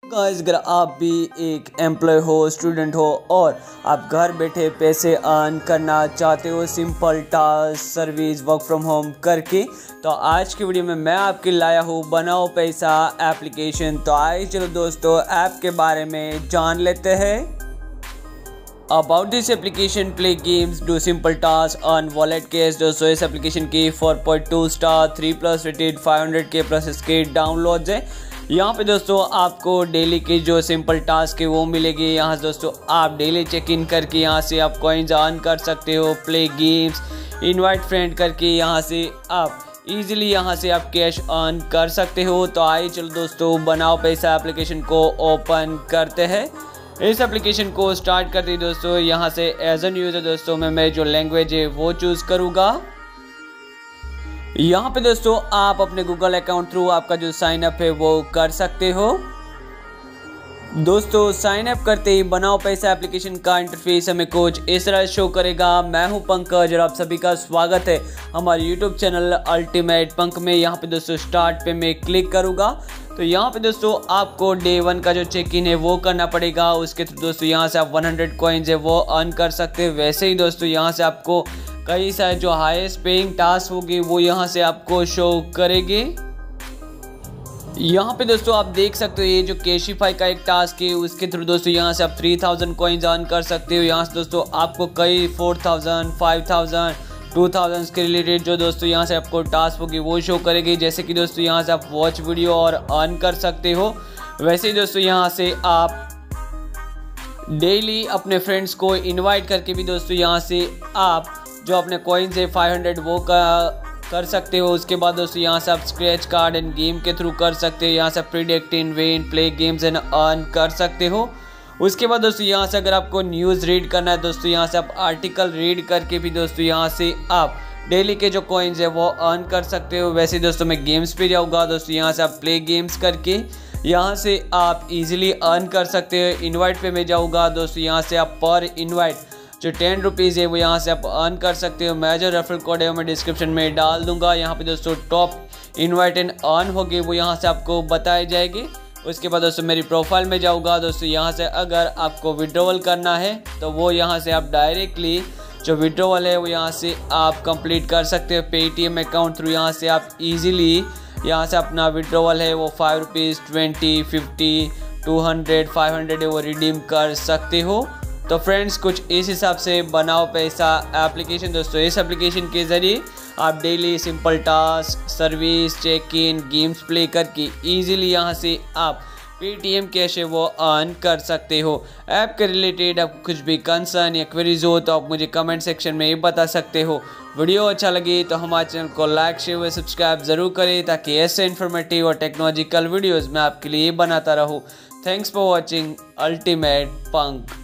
Guys, अगर आप भी एक एम्प्लॉय हो, स्टूडेंट हो और आप घर बैठे पैसे अर्न करना चाहते हो simple task service work from home करके, तो आज की वीडियो में मैं आपके लाया हूँ बनाओ पैसा एप्लीकेशन। तो आइए चलो दोस्तों ऐप के बारे में जान लेते हैं। About this application, play games, do simple tasks, earn wallet cash। दोस्तों इस एप्लीकेशन की 4.2 स्टार 3+ रेटेड 500K प्लस इसके डाउनलोड्स है। यहाँ पे दोस्तों आपको डेली के जो सिंपल टास्क है वो मिलेगी। यहाँ से दोस्तों आप डेली चेक इन करके यहाँ से आप कॉइन्स अर्न कर सकते हो, प्ले गेम्स, इनवाइट फ्रेंड करके यहाँ से आप इजीली यहाँ से आप कैश अर्न कर सकते हो। तो आइए चलो दोस्तों बनाओ पैसा एप्लीकेशन को ओपन करते हैं। इस एप्लीकेशन को स्टार्ट करते ही दोस्तों यहाँ से एज एन यूज़र दोस्तों मैं जो लैंग्वेज है वो चूज़ करूँगा। यहाँ पे दोस्तों आप अपने गूगल अकाउंट थ्रू आपका जो साइन अप है वो कर सकते हो। दोस्तों साइन अप करते ही बनाओ पैसा एप्लीकेशन का इंटरफेस हमें कुछ इस तरह शो करेगा। मैं हूँ पंकज और आप सभी का स्वागत है हमारे यूट्यूब चैनल अल्टीमेट पंक में। यहाँ पे दोस्तों स्टार्ट पे मैं क्लिक करूँगा तो यहाँ पे दोस्तों आपको डे 1 का जो चेक इन है वो करना पड़ेगा। उसके थ्रू दोस्तों यहाँ से आप 100 कॉइन्स है वो अर्न कर सकते हैं। वैसे ही दोस्तों यहाँ से आपको कई सारे जो हाईएस्ट पेइंग टास्क होगी वो यहाँ से आपको शो करेंगे। यहाँ पे दोस्तों आप देख सकते हो ये जो कैशिफाई का एक टास्क है उसके थ्रू दोस्तों यहाँ से आप 3000 कॉइन्स अर्न कर सकते हो। यहाँ से दोस्तों आपको कई 4000, 5000, 2000 के रिलेटेड जो दोस्तों यहाँ से आपको टास्क होगी वो शो करेगी। जैसे कि दोस्तों यहाँ से आप वॉच वीडियो और अर्न कर सकते हो। वैसे ही दोस्तों यहाँ से आप डेली अपने फ्रेंड्स को इनवाइट करके भी दोस्तों यहाँ से आप जो अपने कॉइन्स है 500 वो कर सकते हो। उसके बाद दोस्तों यहाँ से आप स्क्रैच कार्ड एंड गेम के थ्रू कर सकते हो। यहाँ से predict in win play games and earn कर सकते हो। उसके बाद दोस्तों यहाँ से अगर आपको न्यूज़ रीड करना है दोस्तों यहाँ से आप आर्टिकल रीड करके भी दोस्तों यहाँ से आप डेली के जो कॉइन्स है वो अर्न कर सकते हो। वैसे दोस्तों मैं गेम्स पे जाऊँगा दोस्तों यहाँ से आप प्ले गेम्स करके यहाँ से आप इजीली अर्न कर सकते हो। इनवाइट पे मैं जाऊँगा दोस्तों यहाँ से आप पर इनवाइट जो 10 रुपीज़ है वो यहाँ से आप अर्न कर सकते हो। मैं जो रेफरल कोड है मैं डिस्क्रिप्शन में डाल दूंगा। यहाँ पे दोस्तों टॉप इनवाइट एंड अर्न होगी वो यहाँ से आपको बताए जाएंगे। उसके बाद दोस्तों मेरी प्रोफाइल में जाऊँगा दोस्तों यहाँ से अगर आपको विड्रॉवल करना है तो वो यहाँ से आप डायरेक्टली जो विड्रॉवल है वो यहाँ से आप कंप्लीट कर सकते हो। पेटीएम अकाउंट थ्रू यहाँ से आप इजीली यहाँ से अपना विड्रॉवल है वो 5 रुपीज़, 20, 50, 200, 500 है वो रिडीम कर सकते हो। तो फ्रेंड्स कुछ इस हिसाब से बनाओ पैसा एप्लीकेशन। दोस्तों इस एप्लीकेशन के ज़रिए आप daily simple task service check in games play करके इजीली यहाँ से आप पेटीएम कैश है वो अर्न कर सकते हो। ऐप के रिलेटेड आपको कुछ भी कंसर्न या क्वेरीज हो तो आप मुझे कमेंट सेक्शन में बता सकते हो। वीडियो अच्छा लगे तो हमारे चैनल को लाइक शेयर व सब्सक्राइब ज़रूर करें ताकि ऐसे इन्फॉर्मेटिव और टेक्नोलॉजिकल वीडियोज़ मैं आपके लिए बनाता रहूँ। Thanks for watching Ultimate punk.